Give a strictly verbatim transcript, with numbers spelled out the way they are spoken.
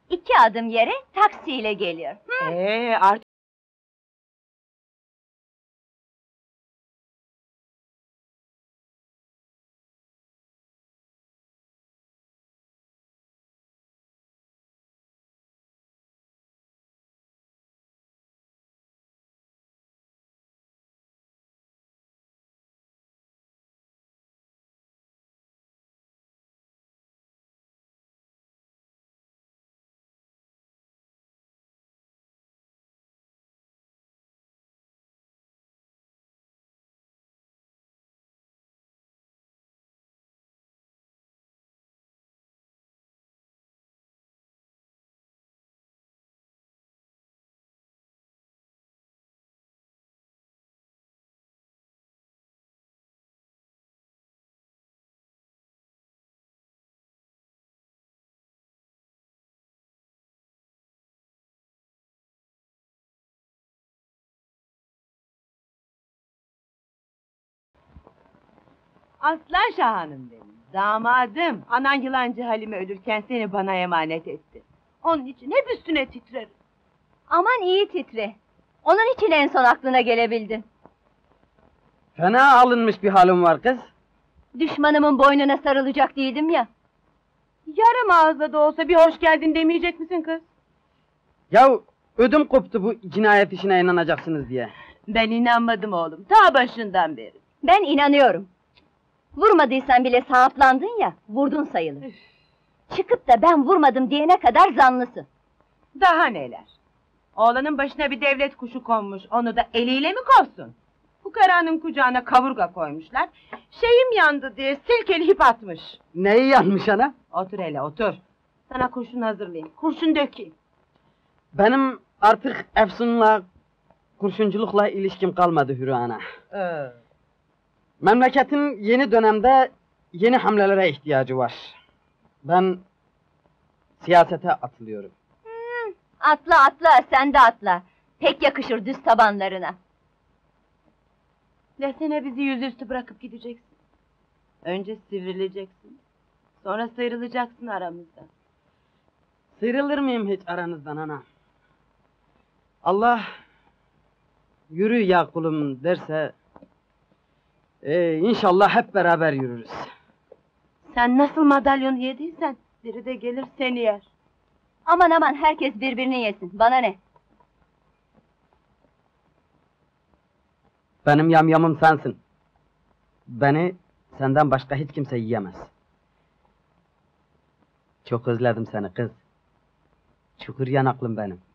İki adım yere taksiyle geliyor. Hı? Ee, artık... Aslan Şahan'ım benim, damadım. Anan yılancı Halime ölürken seni bana emanet etti. Onun için hep üstüne titrerim. Aman iyi titre. Onun için en son aklına gelebildin. Fena alınmış bir halim var kız. Düşmanımın boynuna sarılacak değildim ya. Yarım ağızla da olsa bir hoş geldin demeyecek misin kız? Ya ödüm koptu bu cinayet işine inanacaksınız diye. Ben inanmadım oğlum, ta başından beri. Ben inanıyorum. Vurmadıysan bile sahaplandın ya, vurdun sayılır. Üf. Çıkıp da ben vurmadım diyene kadar zanlısın. Daha neler? Oğlanın başına bir devlet kuşu konmuş, onu da eliyle mi kovsun? Fukaranın kucağına kavurga koymuşlar, şeyim yandı diye silkeleyip atmış. Neyi yanmış ana? Otur hele, otur. Sana kurşun hazırlayayım, kurşun dökeyim. Benim artık Efsun'la, kurşunculukla ilişkim kalmadı Hürü ana. Ee. Memleketin yeni dönemde yeni hamlelere ihtiyacı var. Ben siyasete atılıyorum. Hmm, atla atla, sen de atla. Pek yakışır düz tabanlarına. Desene bizi yüzüstü bırakıp gideceksin. Önce sivrileceksin, sonra sıyrılacaksın aramızdan. Sıyrılır mıyım hiç aranızdan ana? Allah yürü ya kulum derse ee, inşallah hep beraber yürürüz. Sen nasıl madalyonu yediysen biri de gelir seni yer. Aman aman, herkes birbirini yesin, bana ne? Benim yamyamım sensin. Beni senden başka hiç kimse yiyemez. Çok özledim seni kız. Çukur yanaklım benim.